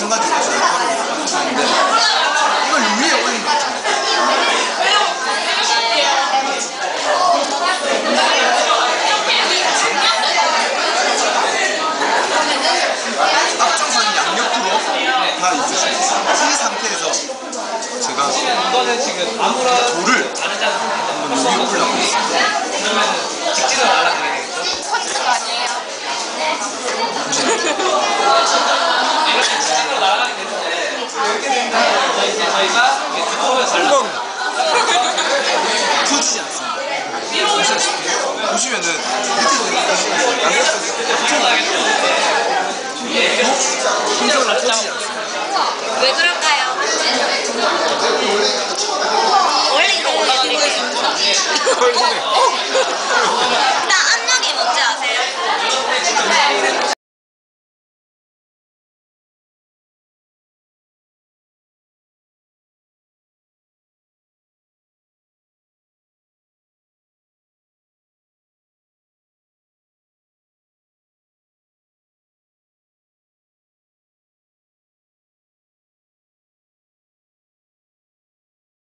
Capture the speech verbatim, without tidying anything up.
마찬가지로 날카로운데 이걸 위에 올린 거 같아요. 앞쪽은 양옆으로 다 있으시고 이 상태에서 제가 이거는 지금 아무런 돌을 한번 위로 올려보겠습니다. 그러면 직진으로 날아가게 되겠죠? 서 있는 거 아니에요? 이렇게 직진으로 날아가게 되는데 이렇게 된다면 이제 저희가 두꺼워서 잘라 터지지 않습니다. 보시다시피 보시면은 밑에도 보시면 양옆